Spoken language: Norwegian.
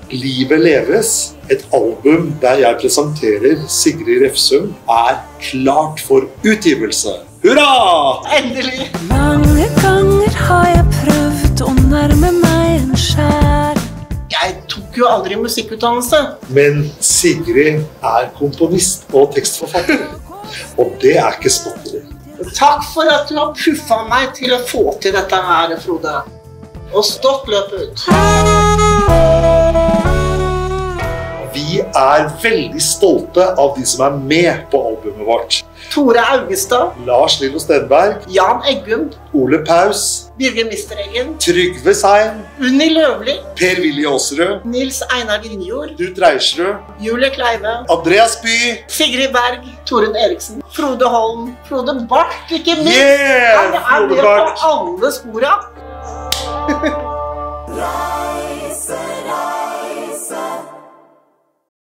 Livet leves, et album der jeg presenterer Sigrid Refsum, klart for utgivelse. Hurra! Endelig! Mange ganger har jeg prøvd å nærme meg en skjær. Jeg tok jo aldri musikkutdannelse. Men Sigrid komponist og tekstforfatter, og det ikke spotteri. Takk for at du har puffet meg til å få til dette her, Frode. Og stått løpet ut. Vi veldig stolte av de som med på albumet vårt. Tore Augestad, Lars Lillo Stenberg, Jan Eggum, Ole Paus, Birger Mistereggen, Trygve Seim, Unni Løvli, Per-Willy Aasrud, Nils Einar Grinjord, Knut Reiersrud, Julie Kleive, Andreas By, Sigrid Berg, Torunn Eriksen, Frode Holm, Frode Barth, ikke minst. Yeah! Han Frode med Barth. på alle sporene.